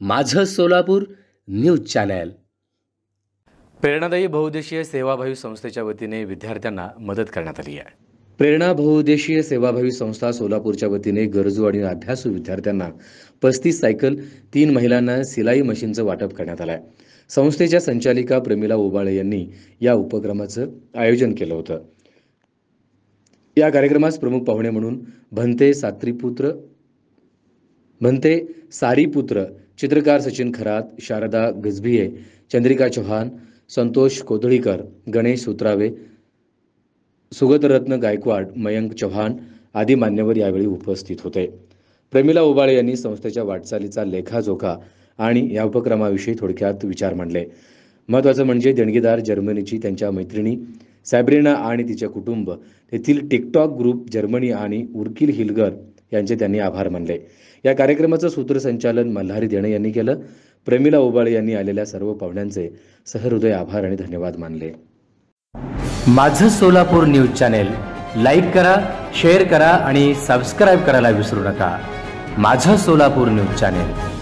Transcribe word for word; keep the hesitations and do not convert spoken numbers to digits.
माझं Solapur news channel. प्रेरणादायी बहुउद्देशीय सेवाभावी संस्थेच्या वतीने विद्यार्थ्यांना मदत करण्यात आली आहे। प्रेरणा बहुउद्देशीय सेवाभावी संस्था सोलापूरच्या वतीने गरजू आणि अभ्यासू विद्यार्थ्यांना पस्तीस सायकल, तीन महिलांना सिलाई मशीनचं वाटप करण्यात आलं आहे। संस्थेच्या संचालिका प्रमिला ओबाळे यांनी या उपक्रमाचं आयोजन केलं होतं। या कार्यक्रमास प्रमुख पाहुणे म्हणून भंते सात्रीपुत्र भंते सारीपुत्र चित्रकार सचिन खरात, शारदा गजभिये, चंद्रिका चौहान, संतोष कोदळीकर, गणेश सुत्रावे, सुगतरत्न गायकवाड, मयंक चौहान आदी मान्यवर यावेळी उपस्थित होते। प्रमिला ओबाळे यांनी संस्थेच्या वाटचालीचा लेखाजोखा आणि या उपक्रमाविषयी थोडक्यात विचार मांडले। महत्त्वाचं म्हणजे देणगीदार जर्मनीची त्यांच्या मैत्रिणी सॅब्रिना आणि तिचे कुटुंब, तेथील टिकटॉक ग्रुप जर्मनी आणि उर्किल हिलगर यांचे त्यांनी आभार मानले। या कार्यक्रमाचं सूत्रसंचालन मल्हारी देणे यांनी केलं। प्रमिला ओबाळे यांनी आलेल्या सर्व पाहुण्यांचे सहृदय आभार आणि धन्यवाद मानले। माझं सोलापूर न्यूज चॅनल लाईक करा, शेअर करा आणि सबस्क्राइब करायला विसरू नका। माझं सोलापूर न्यूज चॅनल।